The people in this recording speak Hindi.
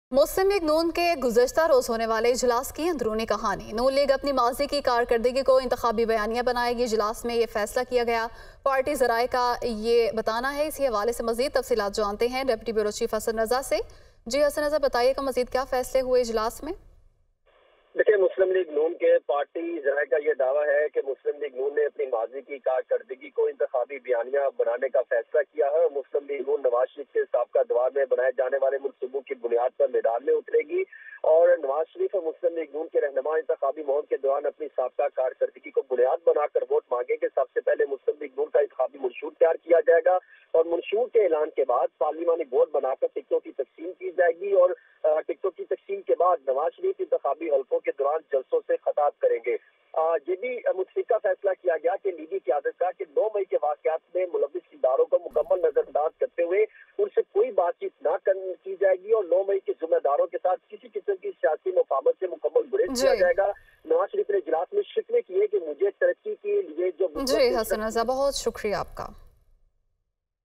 मुस्लिम लीग नून के गुज़श्ता रोज होने वाले इजलास की अंदरूनी कहानी। नून लीग अपनी माजी की कारकर्दगी को इंतखाबी बयानिया बनाएगी। इजलास में ये फैसला किया गया। पार्टी ज़राए का ये बताना है। इसी हवाले से मजीद तफसीलात जानते हैं deputy bureau chief Hasan Raza से। जी हसन रजा, बताइएगा मजीद क्या फैसले हुए इजलास में। देखिए, मुस्लिम लीग नून के पार्टी ज़राए का ये दावा है कि मुस्लिम लीग नून ने अपनी माजी की कारकर्दगी को इंतखाबी बयानिया बनाने का फैसला किया है। मुस्लिम लीग नून नवाज शरीफ के साबका दौर में बनाए जाने वाले मनसूबों की बुनियाद पर मैदान में उतरेगी और नवाज शरीफ और मुस्लिम लीग नून के रहनुमा इंतखाबी मुहिम के दौरान अपनी साबका कारकर्दगी को बुनियाद बनाकर वोट मांगेंगे। सबसे पहले मुस्लिम लीग नून का इंतखाबी मंशूर तैयार किया जाएगा और मंशूर के ऐलान के बाद पार्लिमानी बोर्ड बनाकर टिकटों की तकसीम की जाएगी और टिकटों की तकसीम के बाद नवाज शरीफ इंतखाबी हल्कों के दौरान जलसों से खिताब करेंगे। ये भी मुतफिका फैसला किया गया कि लीगी क़यादत का कि 9 मई के वाक़यात में मुलव्विस इदारों को मुकम्मल नजरअंदाज करते हुए उनसे कोई बातचीत न की जाएगी और 9 मई के जिम्मेदारों के साथ किसी किस्म की सियासी मुफाहमत से मुकम्मल गुरेज किया जाएगा। नवाज शरीफ ने इजलास में शिकवे किए कि मुझे तरक्की के लिए जो जी हसन रजा, बहुत शुक्रिया आपका।